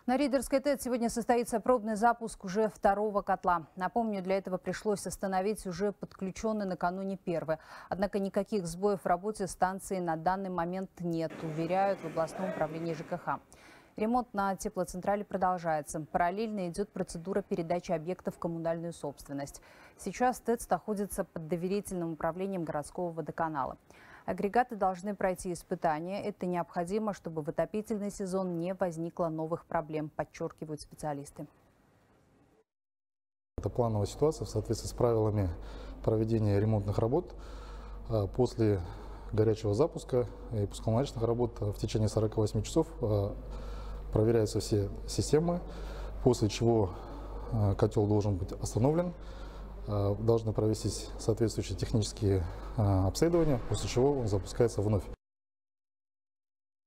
На Ридерской ТЭЦ сегодня состоится пробный запуск уже второго котла. Напомню, для этого пришлось остановить уже подключенный накануне первый. Однако никаких сбоев в работе станции на данный момент нет, уверяют в областном управлении ЖКХ. Ремонт на теплоцентрале продолжается. Параллельно идет процедура передачи объектов в коммунальную собственность. Сейчас ТЭЦ находится под доверительным управлением городского водоканала. Агрегаты должны пройти испытания. Это необходимо, чтобы в отопительный сезон не возникло новых проблем, подчеркивают специалисты. Это плановая ситуация в соответствии с правилами проведения ремонтных работ. После горячего запуска и пусконаладочных работ в течение 48 часов проверяются все системы, после чего котел должен быть остановлен. Должны провестись соответствующие технические обследования, после чего он запускается вновь.